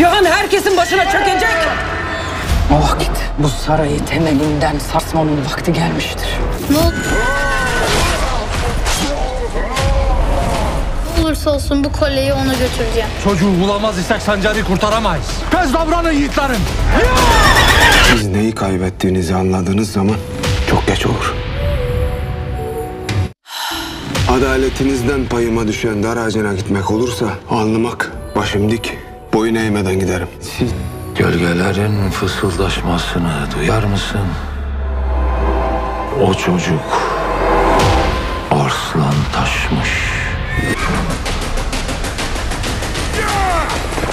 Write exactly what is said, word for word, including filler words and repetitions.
Cihan herkesin başına çökecek. O vakit bu sarayı temelinden sarsmanın vakti gelmiştir. Ne oldu? Ne olursa olsun bu kolyeyi ona götüreceğim. Çocuğu bulamaz isek Sancar'ı kurtaramayız. Tez davranın yiğitlerim. Siz neyi kaybettiğinizi anladığınız zaman çok geç olur. Adaletinizden payıma düşen dar ağacına gitmek olursa alnımak, başım dik, boyun eğmeden giderim. Siz Gölgelerin fısıldaşmasını duyar mısın? O çocuk arslan taşmış.